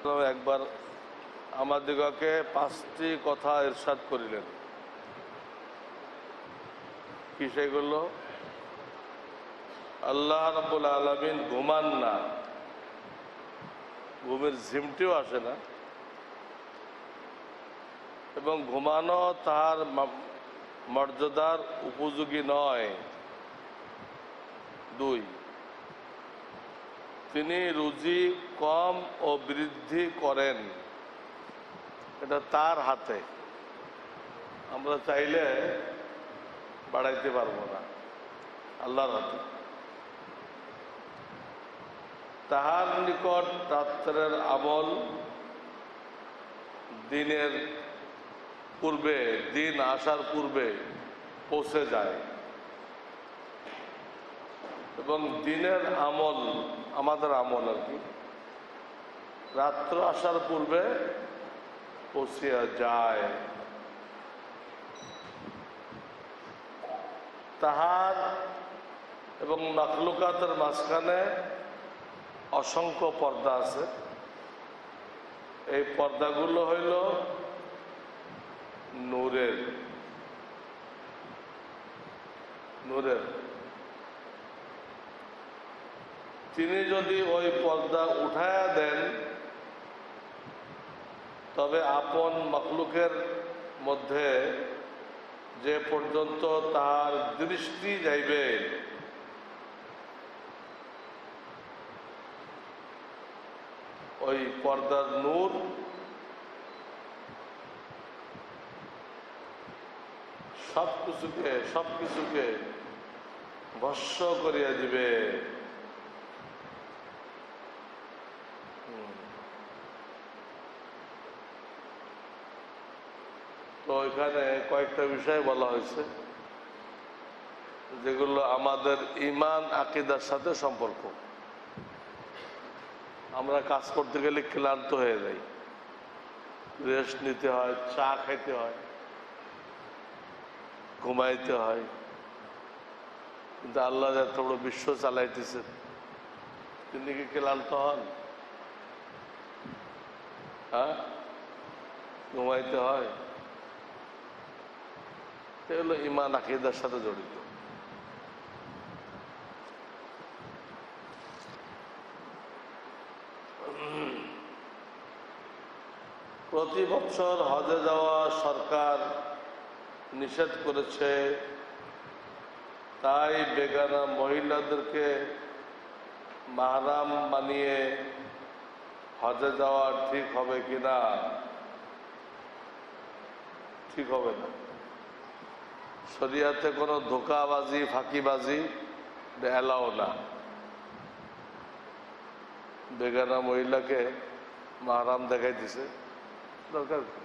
একবার আমাদিগকে 5টি কথা ইরশাদ করিলেন। কি সেগুলো? আল্লাহ রাব্বুল আলামিন ঘুমান না, ঘুমের ঝিমটিও আসে না, এবং ঘুমানো তার মর্যাদার উপযোগী নয়। 2, তিনি রুজি কম ও বৃদ্ধি করেন, এটা তার হাতে। আমরা চাইলে বাড়াইতে পারবো না, আল্লাহর হাতে। তাহার নিকট রাত্রের আমল দিনের পূর্বে, দিন আসার পূর্বে পৌঁছে যায়, এবং দিনের আমল, আমাদের আমল আর কি, রাত্র আসার পূর্বে পৌঁছে যায়। তাহার এবং মাখলুকাতের মাঝখানে অসংখ্য পর্দা আছে। এই পর্দাগুলো হইল নূরের। তিনি যদি ওই পর্দা উঠায়া দেন, তবে আপন মাখলুকের মধ্যে যে পর্যন্ত তার দৃষ্টি যাইবে, ওই পর্দার নূর সবকিছুকে ভস্ম করিয়া দিবে। তো এখানে কয়েকটা বিষয় বলা হয়েছে যেগুলো আমাদের ঈমান আকীদার সাথে সম্পর্ক। আমরা কাজ করতে গেলে ক্লান্ত হয়ে যাই, রেস্ট নিতে হয়, চা খাইতে হয়, ঘুমাইতে হয়, কিন্তু আল্লাহ এত বড় বিশ্ব চালাইতেছেন, তিনি কি ক্লান্ত হন? হ্যাঁ, ঘুমাইতে হয়। এগুলো ঈমান আকীদার সাথে জড়িত। প্রতি বছর হজে যাওয়া সরকার নিষেধ করেছে, তাই বেগানা মহিলাদেরকে মাহরাম বানিয়ে হজে যাওয়া ঠিক হবে কিনা? ঠিক হবে না। শরিয়াতে কোনো ধোঁকাবাজি, ফাঁকিবাজি এলাও না। বেগানা মহিলাকে মাহরাম দেখাই দিছে, দরকার কি?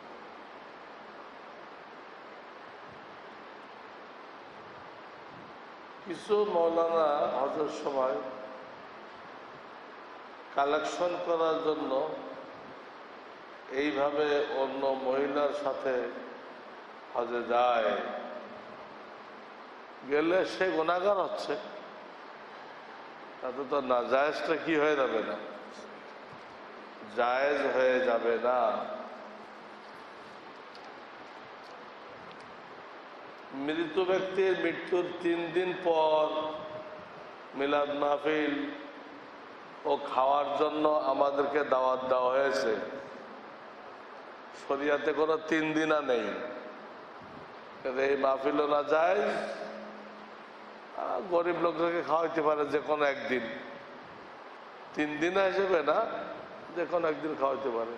কিছু মৌলানা হজের সময় কালেকশন করার জন্য এইভাবে অন্য মহিলার সাথে হজে যায়, গেলে সে গুনাহগার হচ্ছে, তাতে তো না জায়েজটা কি হয়ে যাবে না? জায়েজ হয়ে যাবে না। মৃত ব্যক্তির মৃত্যুর 3 দিন পর মিলাদ মাহফিল ও খাওয়ার জন্য আমাদেরকে দাওয়াত দেওয়া হয়েছে। শরিয়াতে কোনো 3 দিনা নেই, এই মাহফিলও না যায়, গরিব লোকদেরকে খাওয়াইতে পারে যে কোনো একদিন, 3 দিনা হিসেবে না, যে কোনো একদিন খাওয়াইতে পারে।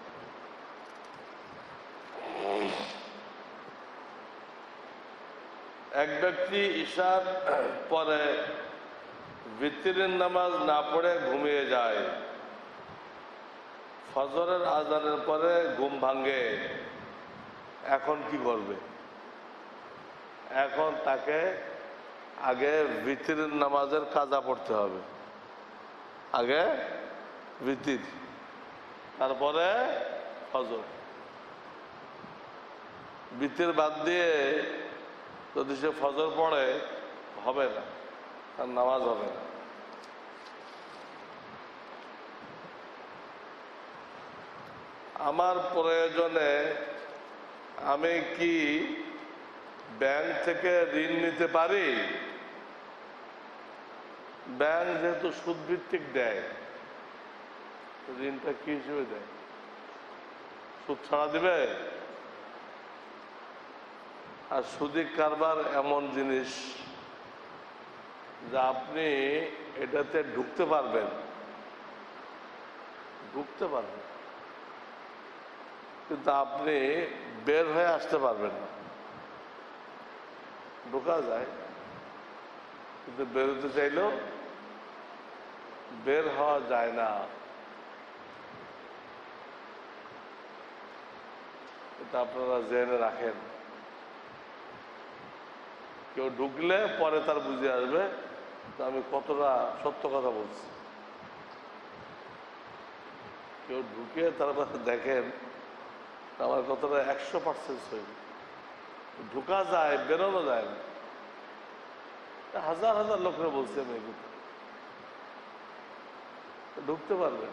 এক ব্যক্তি ঈশার পরে ভিতরের নামাজ না পড়ে ঘুমিয়ে যায়, ফজরের আজানের পরে ঘুম ভাঙে, এখন কি করবে? এখন তাকে আগে ভিতরের নামাজের কাজা পড়তে হবে, আগে ভিতর, তারপরে ফজর। ভিতর বাদ দিয়ে যদি সে ফজর পড়ে, হবে না, তার নামাজ হবে না। আমার প্রয়োজনে আমি কি ব্যাংক থেকে ঋণ নিতে পারি? ব্যাংক যেহেতু সুদ ভিত্তিক দেয়, ঋণটা কি হিসেবে দেয়? সুদ ছাড়া দিবে? আর সুদি কারবার এমন জিনিস যা আপনি এটাতে ঢুকতে পারবেন, কিন্তু আপনি বের হয়ে আসতে পারবেন না। ঢোকা যায়, কিন্তু বেরোতে চাইলেও বের হওয়া যায় না। এটা আপনারা জেনে রাখেন। কেউ ঢুকলে পরে তার বুঝে আসবে আমি কতটা সত্য কথা বলছি। কেউ ঢুকে তারপরে দেখেন আমার কতটা 100% সই। ঢুকা যায়, বেরোনো যায় না। হাজার হাজার লোকরা বলছে আমি এগুলো ঢুকতে পারবে।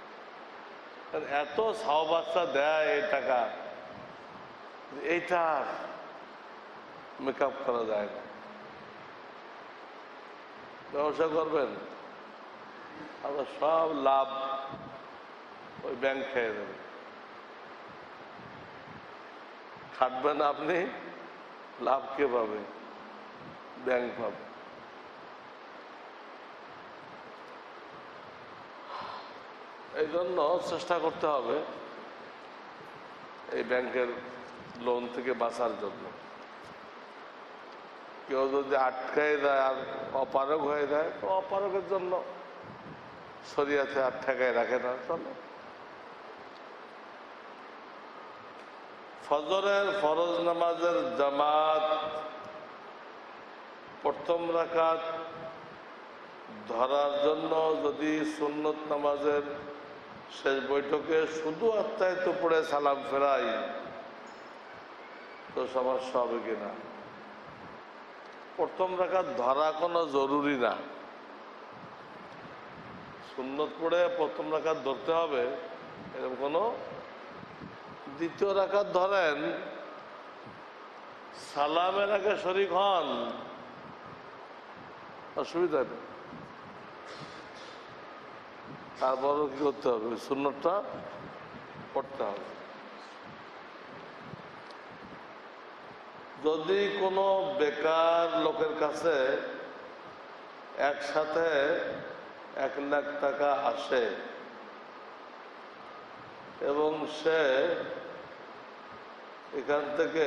এত সাও বাচ্চা দেয় এই টাকা, এইটা মেকআপ করা যায় না। ব্যবসা করবেন, আবার সব লাভ ওই ব্যাংক খেয়ে দেবে। খাটবেন আপনি, লাভ কে পাবে? ব্যাংক পাবে। এই জন্য চেষ্টা করতে হবে এই ব্যাংকের লোন থেকে বাঁচার জন্য। কেউ যদি আটকায় দেয় আর অপারগ হয়ে যায়, তো অপারগের জন্য শরিয়াতে আটকায় রাখে না, চলো। ফজরের ফরজ নামাজের জামাত প্রথম রাকাত ধরার জন্য যদি সুন্নত নামাজের শেষ বৈঠকে শুধু আত্মায়িত পড়ে সালাম ফেরাই, তো সমস্যা হবে কিনা? প্রথম রাকাত ধরা কোনো জরুরি না। সুন্নত পড়ে প্রথম রাকাত ধরতে হবে এরকম কোনো, দ্বিতীয় রাকাত ধরেন, সালামের আগে শরীক হন, অসুবিধা নেই। তারপরও কি করতে হবে? সুন্নতটা পড়তে হবে। যদি কোনো বেকার লোকের কাছে একসাথে 1 লাখ টাকা আসে এবং সে এখান থেকে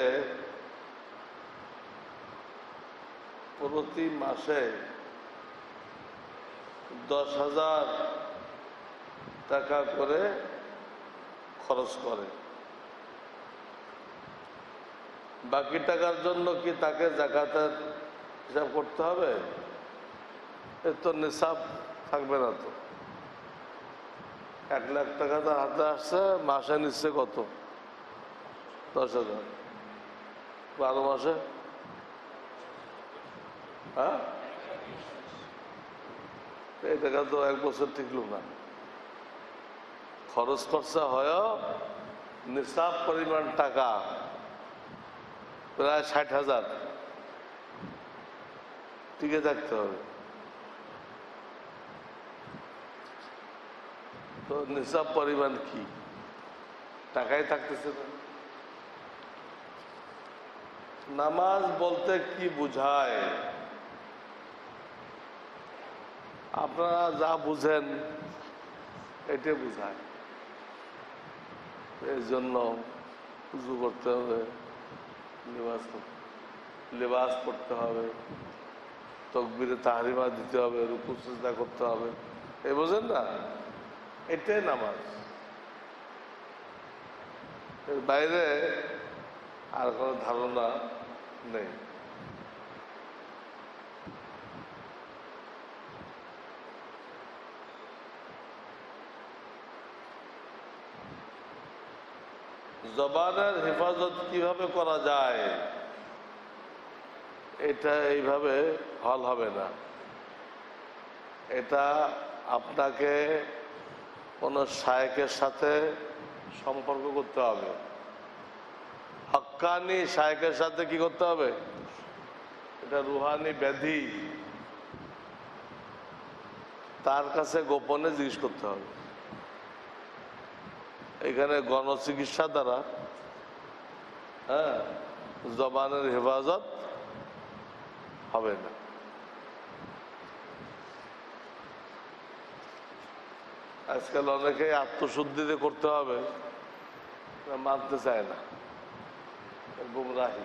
প্রতি মাসে 10,000 টাকা করে খরচ করে, বাকি টাকার জন্য কি তাকে যাকাতের হিসাব করতে হবে? এর তো নিসাব থাকবে না। তো 1 লাখ টাকা তার হাতে আসছে, মাসে নিচ্ছে কত? 10,000। 12 মাসে, হ্যাঁ, এই টাকা তো 1 বছর টিকল না। খরচ খরচা হয় নিসাব পরিমাণ টাকা, প্রায় 60,000 টিকে থাকতে হবে। তো নিসাব পরিমাণ কি? টাকাই থাকতেছে না। নামাজ বলতে কি বুঝায়? আপনারা যা বুঝেন এটাই বুঝায়। এই জন্য উযু করতে হবে, লেবাস পড়তে হবে, তাকবীরে তাহরিমা দিতে হবে, রুকু সিজদা করতে হবে, এই বোঝেন না? এটাই নামাজ। এর বাইরে আর কোনো ধারণা নেই। জবানের হেফাজত কিভাবে করা যায়? এটা এইভাবে হল হবে না। এটা আপনাকে কোনো শায়েখের সাথে সম্পর্ক করতে হবে, হক্কানি শায়েখের সাথে কি করতে হবে, এটা রুহানি ব্যাধি, তার কাছে গোপনে জিজ্ঞেস করতে হবে। এখানে গণচিকিৎসা দ্বারা জবানের হেফাজত হবে না। আজকাল অনেকেই আত্মশুদ্ধিতে করতে হবে, মানতে চায় না, গুমরাহি।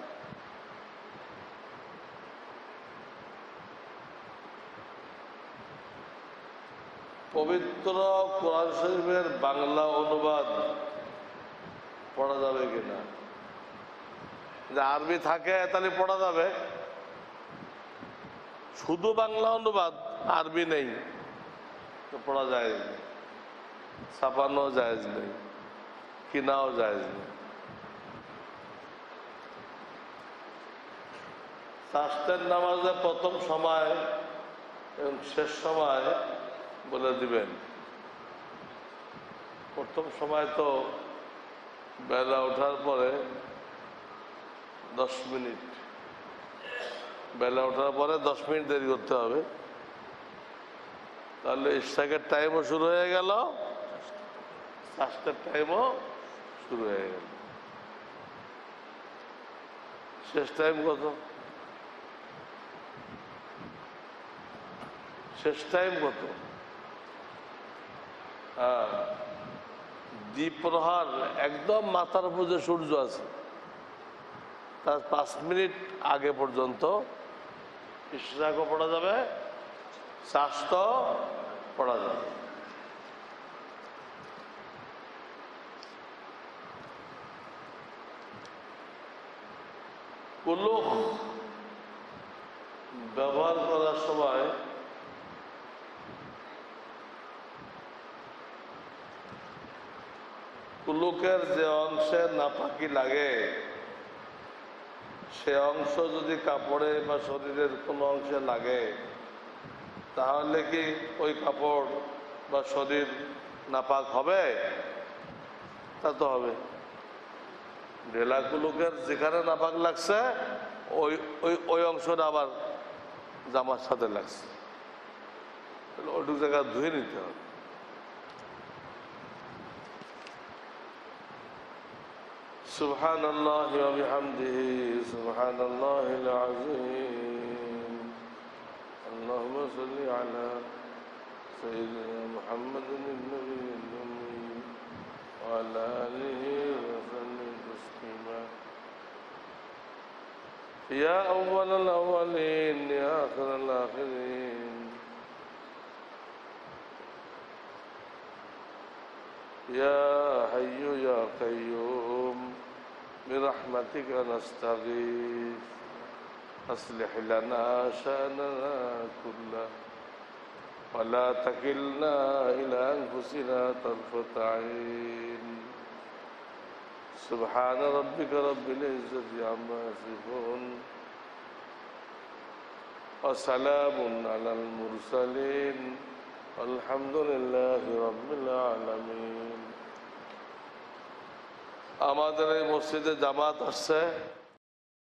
পবিত্র কোরআন শরীফের বাংলা অনুবাদ পড়া যাবে কিনা? যে আরবি থাকে তাহলে পড়া যাবে, শুধু বাংলা অনুবাদ আরবি নেই তো পড়া যায় না, ছাপানো জায়েজ নেই, কিনাও জায়েজ নেই। চাষতের নামাজে প্রথম সময় এবং শেষ সময় বলে দিবেন। প্রথম সময় তো বেলা ওঠার পরে 10 মিনিট, বেলা ওঠার পরে 10 মিনিট দেরি করতে হবে, তাহলে ইশরাকের টাইমও শুরু হয়ে গেল, চাষতের টাইমও শুরু হয়ে গেল। শেষ টাইম কত? শেষ টাইম কত? দ্বীপ্রহার একদম মাথার উপর যে সূর্য আছে তার 5 মিনিট আগে পর্যন্ত ইশরাকও পড়া যাবে, চাষত পড়া যাবে। কুলুক ব্যবহার করার সময় কুলুকের যে অংশে নাপাকি লাগে সে অংশ যদি কাপড়ে বা শরীরের কোনো অংশে লাগে তাহলে কি ওই কাপড় বা শরীর নাপাক হবে? তা তো হবে। ঢেলা কুলুকের যেখানে নাপাক লাগছে ওই ওই ওই অংশটা আবার জামার সাথে লাগছে, তাহলে ওইটুকু জায়গা ধুয়ে নিতে হবে। সুবহানাল্লাহি ওয়া বিহামদিহি সুবহানাল্লাহিল আযীম। আল্লাহুম্মা সাল্লি আলা সাইয়্যিদিনা মুহাম্মাদিন আন-নাবিয়্যিল উম্মি ওয়া আলা আলিহি ওয়া সাল্লিম তাসলিমা। ইয়া আউওয়ালাল আউওয়ালিন ইয়া আখিরাল আখিরিন ইয়া হাইয়্যু ইয়া কাইয়্যুম برحمتك نستغيث أصلح لنا شأننا كله ولا تكلنا إلى أنفسنا طرفة عين سبحان ربك رب العزة عما يصفون وسلام على المرسلين والحمد لله رب العالمين। আমাদের এই মসজিদে জামাত আসছে